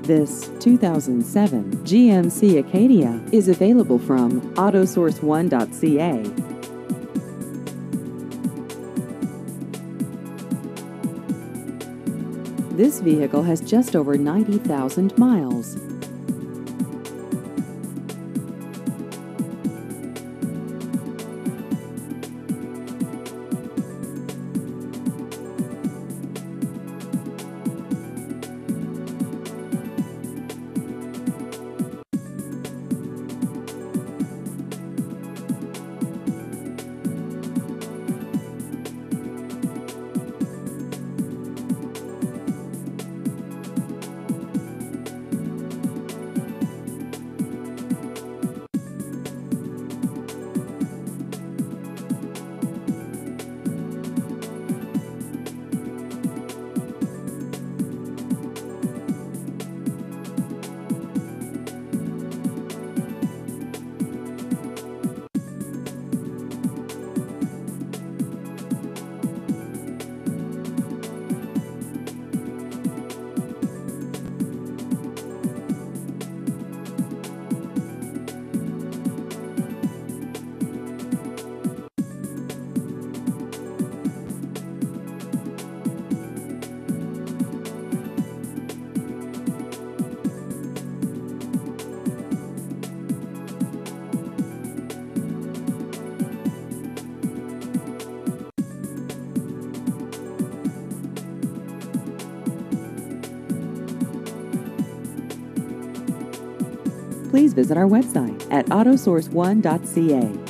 This 2007 GMC Acadia is available from Autosource1.ca. This vehicle has just over 90,000 miles. Please visit our website at autosource1.ca.